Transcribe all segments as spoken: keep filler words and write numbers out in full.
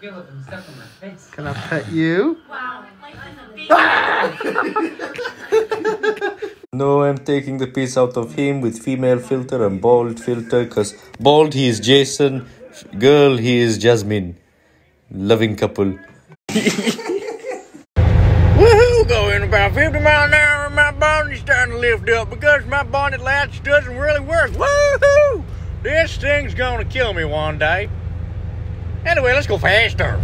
Can I pet you? Wow. No, I'm taking the piece out of him with female filter and bald filter, because bald he is Jason, girl he is Jasmine. Loving couple. Woohoo! Going about fifty miles an hour and my bonnet starting to lift up because my bonnet latch doesn't really work. Woohoo! This thing's gonna kill me one day. Anyway, let's go faster.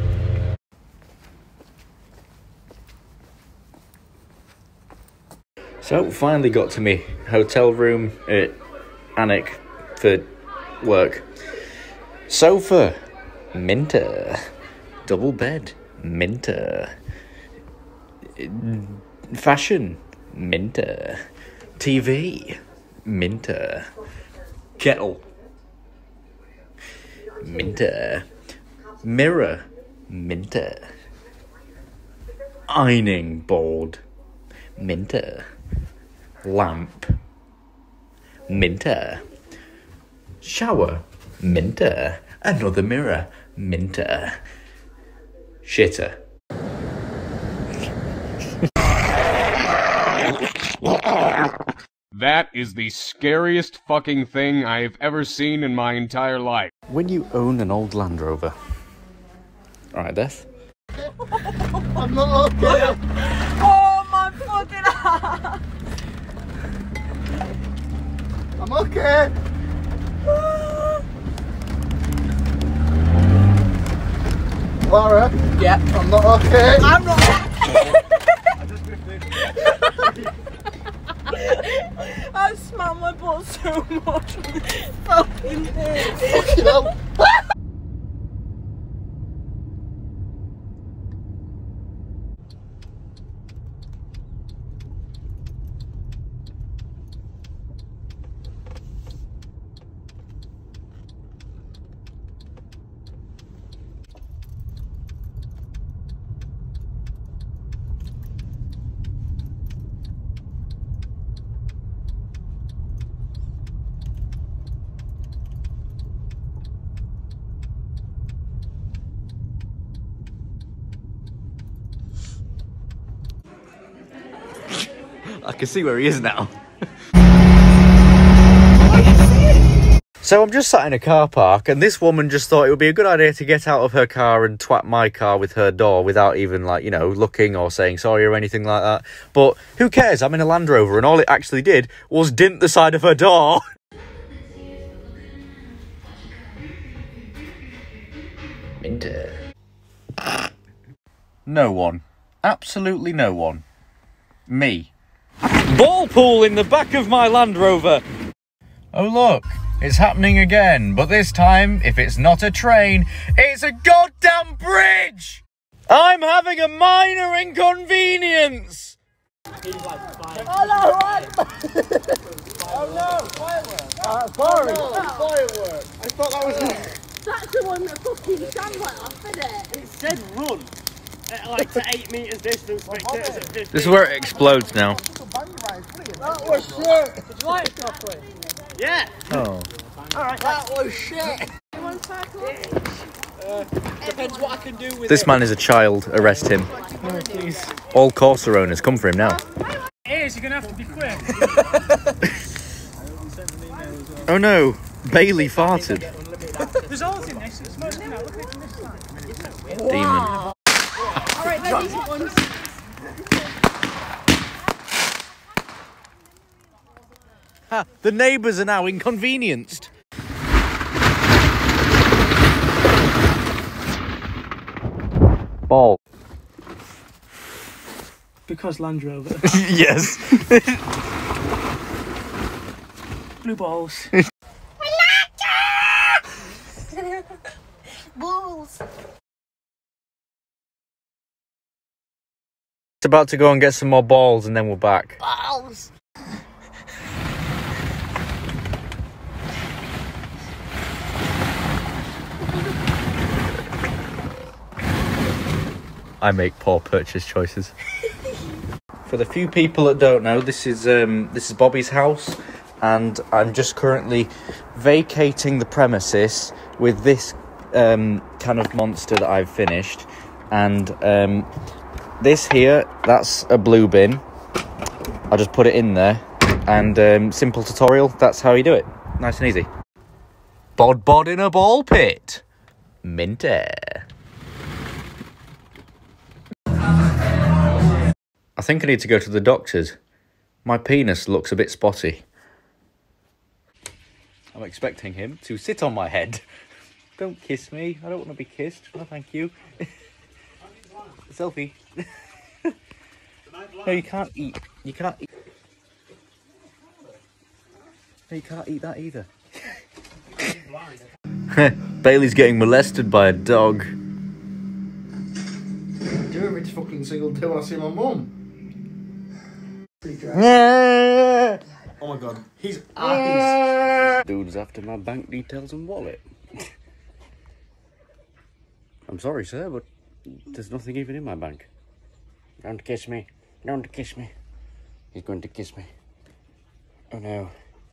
So, finally got to me hotel room at Anik for work. Sofa, Minter. Double bed, Minter. Fashion, Minter. T V, Minter. Kettle, Minter. Mirror, Minter. Ironing board, Minter. Lamp, Minter. Shower, Minter. Another mirror, Minter. Shitter. That is the scariest fucking thing I have ever seen in my entire life. When you own an old Land Rover. Alright, Beth. I'm not okay. Oh my fucking ass! I'm okay. Laura? Yeah. I'm not okay. I'm not. I smell my butt so much. Fucking Fucking hell. I can see where he is now. So I'm just sat in a car park and this woman just thought it would be a good idea to get out of her car and twat my car with her door without even, like, you know, looking or saying sorry or anything like that. But who cares? I'm in a Land Rover and all it actually did was dint the side of her door. Minter. No one. Absolutely no one. Me. Ball pool in the back of my Land Rover. Oh look, it's happening again, but this time, if it's not a train, it's a goddamn bridge! I'm having a minor inconvenience! Oh no, what? Oh no, fireworks. Uh, sorry. Oh, no, fireworks. I thought that was... That's the one that fucking sounded like off, isn't it? It said run at like to eight metres distance, spectators at fifteen. This is where it explodes now. That was shit. Did you like it properly? Yeah. Oh. Alright, That was shit. You want to cycle? uh, depends what I can do with This it. man is a child, arrest him. No, please. All Corsa owners, come for him now. It is, you're going to have to be quick. Oh no, Bailey farted. There's holes in this, it's most, you know, look at it from this side. Demon. Alright, they're decent ones. Ha, the neighbours are now inconvenienced. Ball. Because Land Rover. Yes. Blue balls. Balls. It's about to go and get some more balls and then we're back. Balls. I make poor purchase choices. For the few people that don't know, this is um, this is Bobby's house, and I'm just currently vacating the premises with this um, can of Monster that I've finished, and um, this here, that's a blue bin. I'll just put it in there, and um, simple tutorial, that's how you do it. Nice and easy. Bod bod in a ball pit. Minty. I think I need to go to the doctor's. My penis looks a bit spotty. I'm expecting him to sit on my head. Don't kiss me. I don't want to be kissed. No, thank you. Selfie. No, you can't eat. You can't eat. No, you can't eat that either. Bailey's getting molested by a dog. Do it, Rich fucking single till I see my mum. Oh my god, his eyes. Dude's after my bank details and wallet. I'm sorry, sir, but there's nothing even in my bank. Don't kiss me. Don't kiss me. He's going to kiss me. Oh no.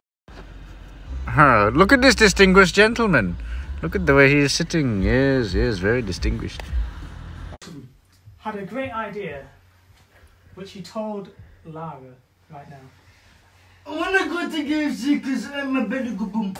Ah, look at this distinguished gentleman. Look at the way he is sitting. Yes, yes, very distinguished. Had a great idea, which he told Lara right now. I wanna go to K F C because I'm a better go boom.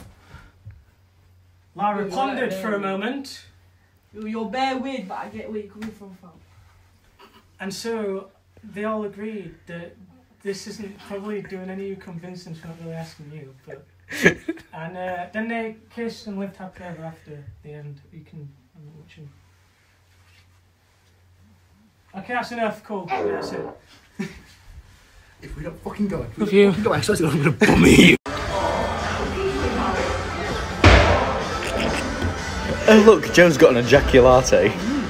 Lara pondered for a moment. You're bare weird, but I get where you're coming from, fam. And so they all agreed that this isn't probably doing any of you convincing, so not really asking you. But and uh, then they kissed and lived happily ever after the end. You can I'm watching. Okay, that's enough. Cool. Yeah, that's it. If we don't fucking go, if we If don't you- fucking go, I swear to God, I'm gonna bum you. Oh look, Joe's got an ejaculate.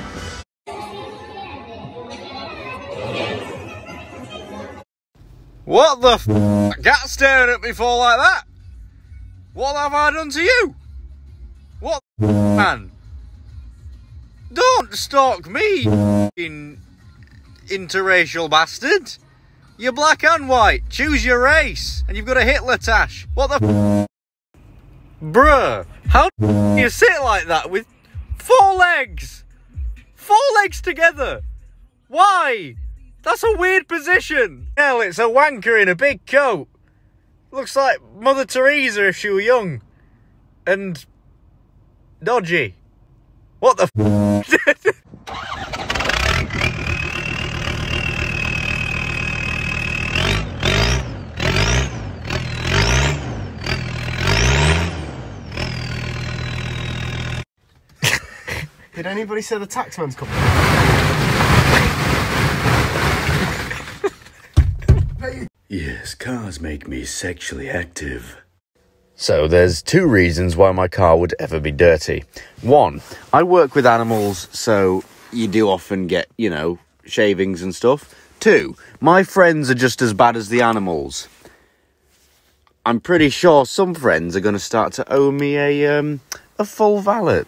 What the f***? Cat staring at me for like that? What have I done to you? What the f***, man? Don't stalk me, in interracial bastard. You're black and white. Choose your race. And you've got a Hitler tash. What the f***? Bruh, how do you sit like that with four legs? Four legs together. Why? That's a weird position. Hell, it's a wanker in a big coat. Looks like Mother Teresa if she were young. And dodgy. What the f***? Did anybody say the taxman's coming? Yes, cars make me sexually active. So there's two reasons why my car would ever be dirty. One, I work with animals, so you do often get, you know, shavings and stuff. Two, my friends are just as bad as the animals. I'm pretty sure some friends are going to start to owe me a, um, a full valet.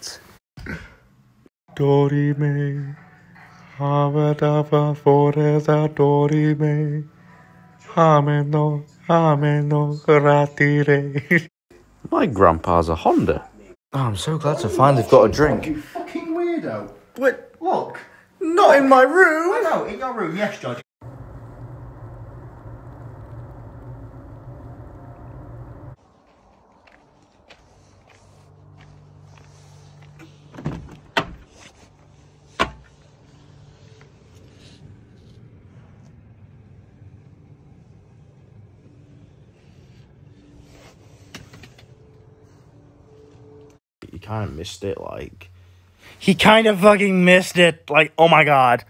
Dorime, Hamadava Foreza Dorime, Hameno, Hameno, Ratire. My grandpa's a Honda. Oh, I'm so glad to find they've got a drink. You fucking weirdo. Wait, Look. not in my room! I know, in your room, yes, George. You kind of missed it, like... He kind of fucking missed it. Like, oh my god.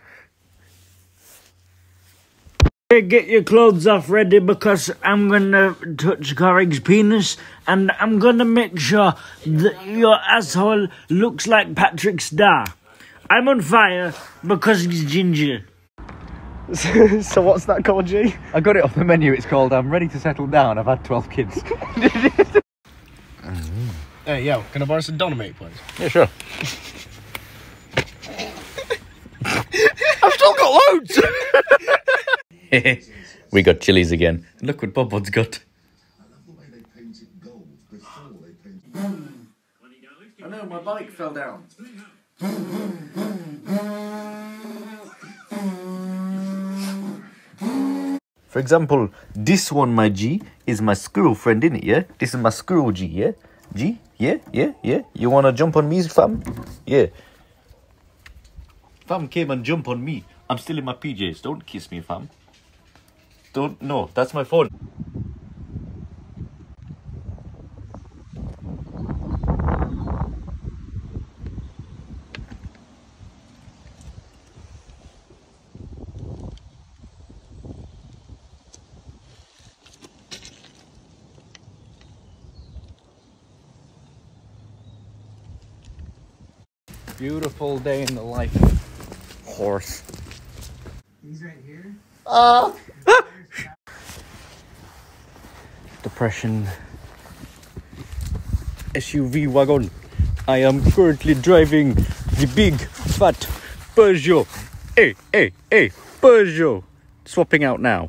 Get your clothes off ready because I'm gonna touch Corrig's penis and I'm gonna make sure that your asshole looks like Patrick Star. I'm on fire because he's ginger. So what's that called, G? I got it off the menu, it's called I'm Ready to Settle Down, I've had twelve kids. Hey, yo, can I borrow some Dolomite, please? Yeah, sure. I've still got loads! We got chilies again. Look what Bob Bud's got. I know, my bike fell down. For example, this one, my G, is my squirrel friend, innit, yeah? This is my squirrel G, yeah? G? Yeah, yeah, yeah? You wanna jump on me, fam? Yeah. Fam came and jump on me. I'm still in my P Js. Don't kiss me, fam. Don't, no, that's my phone. Beautiful day in the life of horse. He's right here. Ah! Depression. S U V wagon. I am currently driving the big fat Peugeot. Hey, hey, hey, Peugeot. Swapping out now.